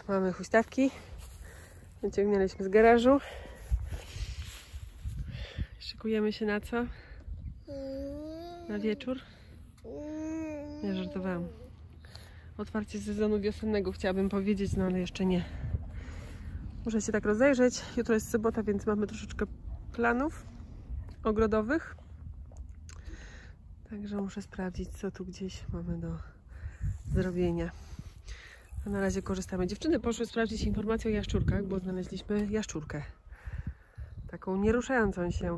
mamy huśtawki. Wyciągnęliśmy z garażu. Szykujemy się na co? Na wieczór? Nie, żartowałam. Otwarcie sezonu wiosennego chciałabym powiedzieć, no ale jeszcze nie. Muszę się tak rozejrzeć. Jutro jest sobota, więc mamy troszeczkę planów ogrodowych. Także muszę sprawdzić, co tu gdzieś mamy do zrobienia. A na razie korzystamy. Dziewczyny poszły sprawdzić informację o jaszczurkach, bo znaleźliśmy jaszczurkę. Taką nieruszającą się.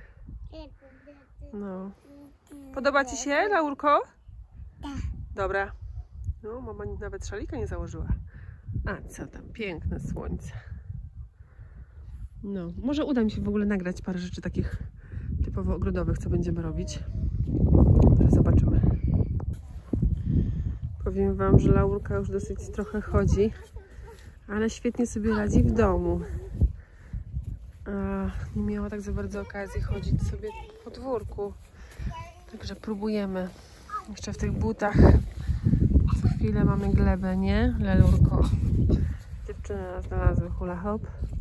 No. Podoba Ci się, Laurko? Tak. Dobra. No, mama nawet szalika nie założyła. A co tam? Piękne słońce. No, może uda mi się w ogóle nagrać parę rzeczy takich typowo ogrodowych, co będziemy robić. Teraz zobaczymy. Powiem Wam, że Laurka już dosyć trochę chodzi, ale świetnie sobie radzi w domu. A nie miała tak za bardzo okazji chodzić sobie po podwórku. Także próbujemy. Jeszcze w tych butach co chwilę mamy glebę, nie? Laurko. Dziewczyny znalazły hula hop.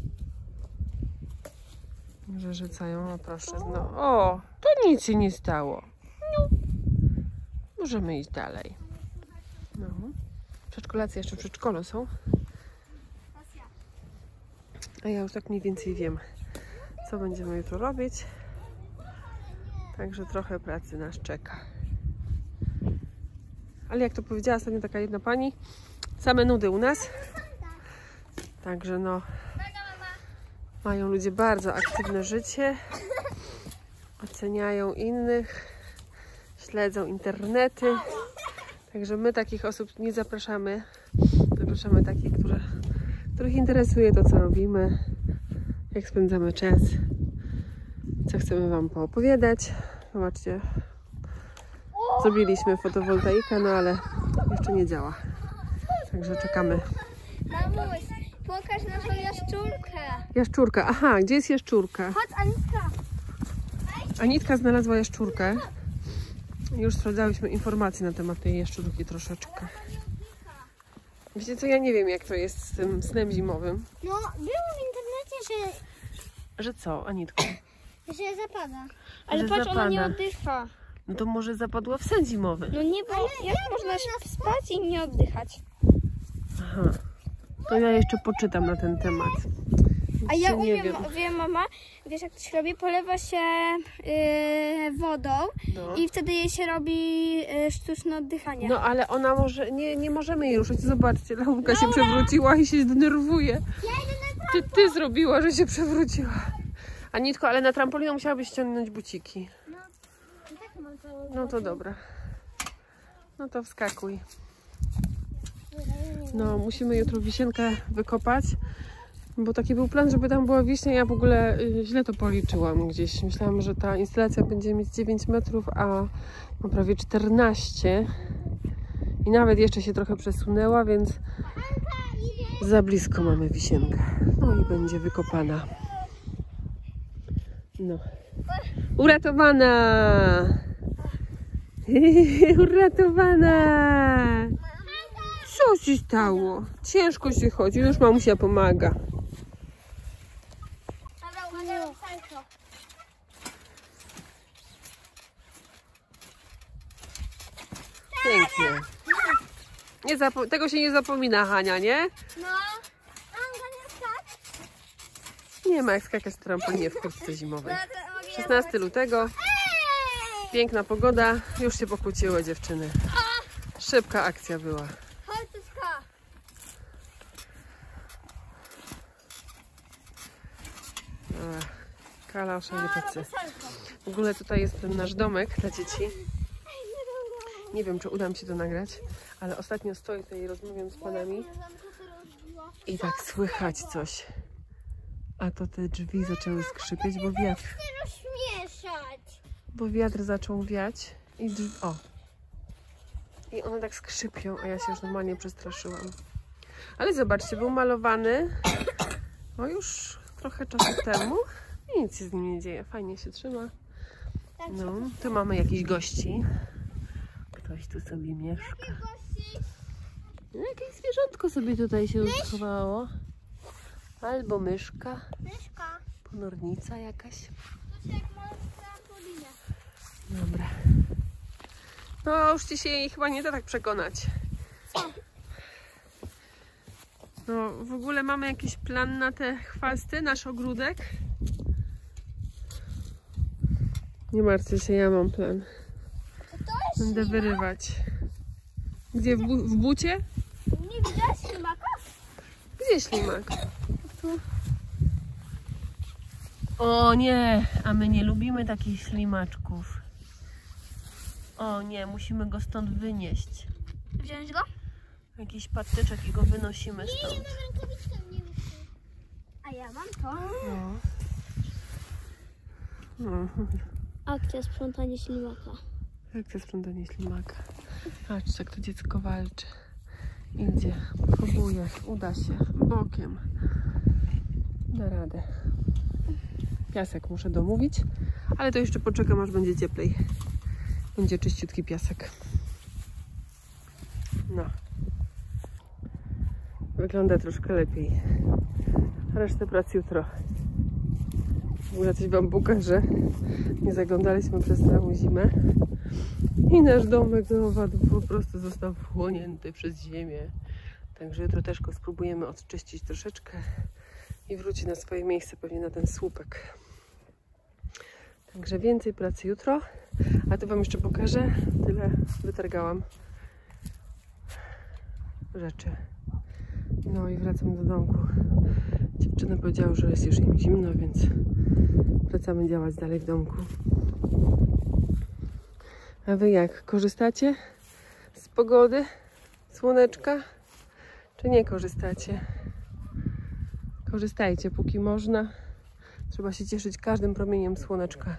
Że rzucają, no proszę. No, o, to nic się nie stało. No. Możemy iść dalej. No. Przedszkolacy jeszcze w przedszkolu są. A ja już tak mniej więcej wiem, co będziemy jutro robić. Także trochę pracy nas czeka. Ale jak to powiedziała ostatnio taka jedna pani, same nudy u nas. Także no, mają ludzie bardzo aktywne życie. Oceniają innych. Śledzą internety. Także my takich osób nie zapraszamy. Zapraszamy takich, których interesuje to, co robimy. Jak spędzamy czas. Co chcemy Wam poopowiadać. Zobaczcie. Zrobiliśmy fotowoltaikę, no ale jeszcze nie działa. Także czekamy. Mamuś, pokaż naszą jaszczurkę. Jaszczurka. Aha, gdzie jest jaszczurka? Chodź, Anitka. Anitka znalazła jaszczurkę. Już sprawdzałyśmy informacje na temat tej jaszczurki troszeczkę. Wiecie co, ja nie wiem, jak to jest z tym snem zimowym. No, było w internecie, Że co, Anitko? że zapada. Ale Że patrz, ona nie zapada. oddycha. No to może zapadła w sen zimowy. No nie, bo jak można spać i nie oddychać? Aha. To ja jeszcze poczytam na ten temat. A ja nie wiem, mama, wiesz jak to się robi? Polewa się wodą No. i wtedy jej się robi sztuczne oddychanie. No ale ona może, nie możemy jej ruszyć. Zobaczcie, Laurka się przewróciła i się denerwuje. Ty zrobiła, że się przewróciła. Anitko, ale na trampolinę musiałabyś ściągnąć buciki. No to dobra. No to wskakuj. No, musimy jutro wisienkę wykopać, bo taki był plan, żeby tam była wiśnia. Ja w ogóle źle to policzyłam gdzieś. Myślałam, że ta instalacja będzie mieć 9 metrów, a ma prawie 14. I nawet jeszcze się trochę przesunęła, więc za blisko mamy wisienkę. No i będzie wykopana. No. Uratowana! Uratowana! Co się stało? Ciężko się chodzi, już mamusia pomaga. Pięknie. Tego się nie zapomina, Hania, nie? No. Nie ma jak skakać w trampolinie w kurtce zimowej. 16 lutego. Piękna pogoda. Już się pokłóciły dziewczyny. Szybka akcja była. Chodź, Tuska. Kalosze, nie tacy. W ogóle tutaj jest ten nasz domek dla dzieci. Nie wiem, czy uda mi się to nagrać, ale ostatnio stoję tutaj i rozmawiam z panami i tak słychać coś. A to te drzwi zaczęły skrzypieć, bo wiatr zaczął wiać i drzwi... O! I one tak skrzypią, a ja się już normalnie przestraszyłam. Ale zobaczcie, był malowany już trochę czasu temu i nic się z nim nie dzieje. Fajnie się trzyma. No, tu mamy jakichś gości. Ktoś tu sobie mieszka. Jakieś zwierzątko sobie tutaj się schowało. Albo myszka. Myszka. Ponornica jakaś. To się jak mała trampolina. Dobra. No już ci się jej chyba nie da tak przekonać. No w ogóle mamy jakiś plan na te chwasty, nasz ogródek? Nie martwcie się, ja mam plan. Będę wyrywać. Gdzie? W bucie? Nie widać ślimaka? Gdzie ślimak? Tu. O nie, a my nie lubimy takich ślimaczków. O nie, musimy go stąd wynieść. Wziąć go? Jakiś patyczek i go wynosimy stąd. mam rękawiczkę, nie wiem. A ja mam to. No. No. Akcja sprzątanie ślimaka. Jak to sprzątanie ślimaka? Patrz, jak to dziecko walczy. Idzie, próbuje, uda się, bokiem. Da radę. Piasek muszę domówić, ale to jeszcze poczekam, aż będzie cieplej. Będzie czyściutki piasek. No. Wygląda troszkę lepiej. Resztę prac jutro. W ogóle coś wam pokażę. Nie zaglądaliśmy przez całą zimę. I nasz domek do owadów po prostu został wchłonięty przez ziemię. Także jutro też go spróbujemy odczyścić troszeczkę i wróci na swoje miejsce, pewnie na ten słupek. Także więcej pracy jutro. A to wam jeszcze pokażę. Tyle wytargałam rzeczy. No i wracam do domku. Dziewczyny powiedziały, że jest już im zimno, więc wracamy działać dalej w domku. A wy jak? Korzystacie z pogody, słoneczka, czy nie korzystacie? Korzystajcie, póki można. Trzeba się cieszyć każdym promieniem słoneczka.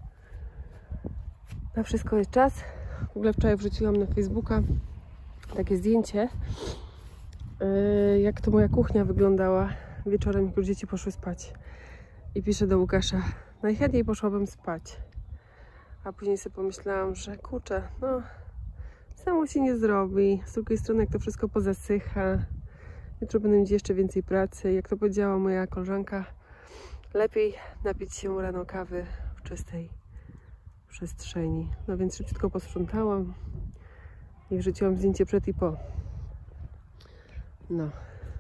Na wszystko jest czas. W ogóle wczoraj wrzuciłam na Facebooka takie zdjęcie, jak to moja kuchnia wyglądała wieczorem, jak już dzieci poszły spać. I piszę do Łukasza: najchętniej poszłabym spać. A później sobie pomyślałam, że kurczę, no samo się nie zrobi. Z drugiej strony, jak to wszystko pozasycha, jutro będę mieć jeszcze więcej pracy. Jak to powiedziała moja koleżanka, lepiej napić się rano kawy w czystej przestrzeni. No więc szybciutko posprzątałam i wrzuciłam zdjęcie przed i po. No.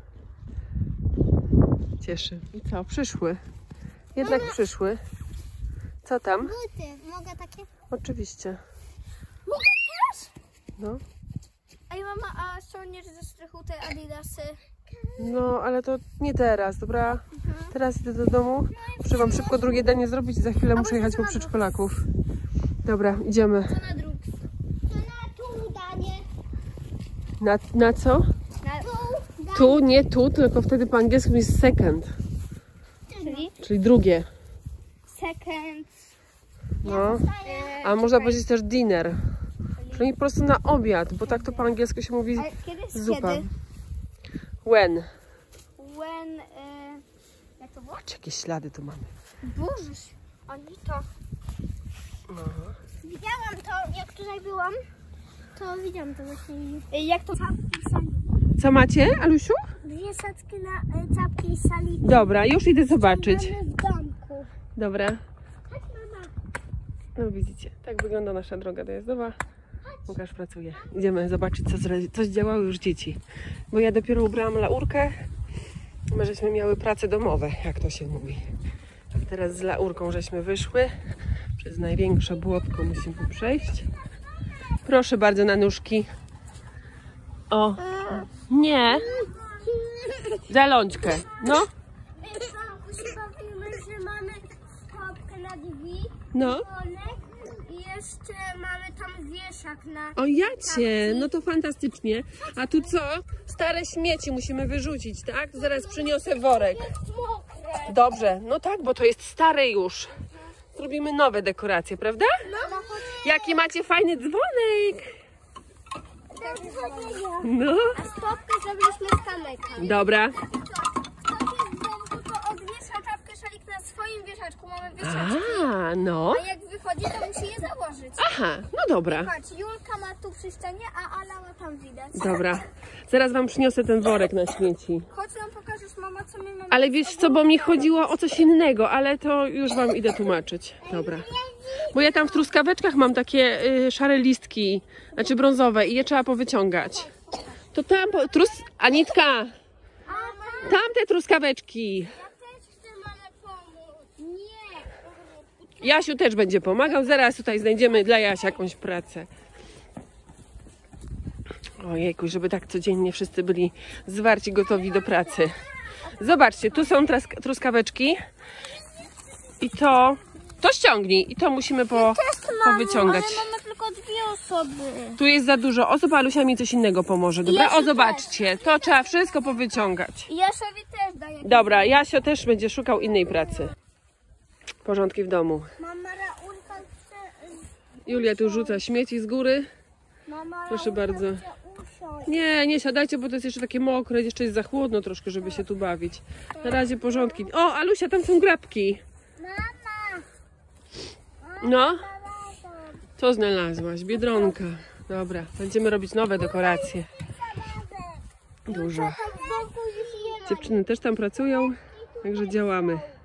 Cieszy. I co? Przyszły. Jednak przyszły. Co tam? Buty, mogę takie? Oczywiście. Mogę też? No. Ej mama, a ściągniesz ze strychu te adidasy? No, ale to nie teraz, dobra? Teraz idę do domu. Muszę wam szybko drugie danie zrobić i za chwilę muszę jechać po przedszkolaków. Dobra, idziemy. Co na druk? Co na tu danie? Na co? Na tu. Tu, nie tu, tylko wtedy po angielsku jest second. Czyli drugie. Second. No. A można powiedzieć też dinner. Czyli po prostu na obiad, bo tak to po angielsku się mówi Kiedy jest zupa. kiedy? When. When, jak to było? Patrz, jakie ślady tu mamy. Boże, Anita. Widziałam to, jak tutaj byłam. To widziałam to właśnie. Jak to sali. Co macie, Alusiu? Dwie sadki na czapki i sali. Dobra, już idę zobaczyć. Mamy w domku. Dobra. Chodź mama. No widzicie, tak wygląda nasza droga dojazdowa. Łukasz pracuje. Idziemy zobaczyć, co zdziałały już dzieci. Bo ja dopiero ubrałam laurkę. My żeśmy miały prace domowe, jak to się mówi. A teraz z laurką żeśmy wyszły. Przez największe błotko musimy przejść. Proszę bardzo, na nóżki. O, nie. Zalączkę. No. Bawimy, że mamy stopkę na drzwi. No. I jeszcze mamy tam wieszak na... O jacie, no to fantastycznie. A tu co? Stare śmieci musimy wyrzucić, tak? Zaraz przyniosę worek. Mokre. Dobrze, no tak, bo to jest stare już. Zrobimy nowe dekoracje, prawda? Jaki macie fajny dzwonek. No, A stopkę zrobiliśmy z kamyka. dobra. Kto jest w domku, to odwiesza czapkę szalik na na swoim wieszaczku mamy wieszaczki. A, no. A jak wychodzi, to musi je założyć. Aha, no dobra. Patrz, Julka ma tu przy ścianie, a Ala ma tam widać. Dobra. Zaraz wam przyniosę ten worek na śmieci. Chodź nam pokażesz, mama, co my mamy. Ale wiesz co, bo mi chodziło o coś innego, ale to już wam idę tłumaczyć. Dobra. Bo ja tam w truskaweczkach mam takie szare listki, znaczy brązowe i je trzeba powyciągać. To tam, Anitka, tam te truskaweczki. Ja też chcę mamę pomóc. Nie. Jasiu też będzie pomagał, zaraz tutaj znajdziemy dla Jasia jakąś pracę. Ojejku, żeby tak codziennie wszyscy byli zwarci, gotowi do pracy. Zobaczcie, tu są truskaweczki i to ściągnij i to musimy powyciągać. Ale mamy tylko 2 osoby. Tu jest za dużo osób, a Lusia mi coś innego pomoże, dobra? Jasiu O, zobaczcie, to trzeba wszystko powyciągać. I Jasiowi też daję. Dobra, Jasio też będzie szukał innej pracy. Porządki w domu. Mama Raulka chce... Julia tu rzuca śmieci z góry. Mama Proszę Raulka bardzo. chce usiąść. Nie siadajcie, bo to jest jeszcze takie mokre, jeszcze jest za chłodno troszkę, żeby się tu bawić. Na razie porządki. O, Alusia, tam są grabki. Mama! No, co znalazłaś? Biedronka. Dobra, będziemy robić nowe dekoracje. Dużo. Tam w boku już je ma. Dziewczyny też tam pracują, także działamy.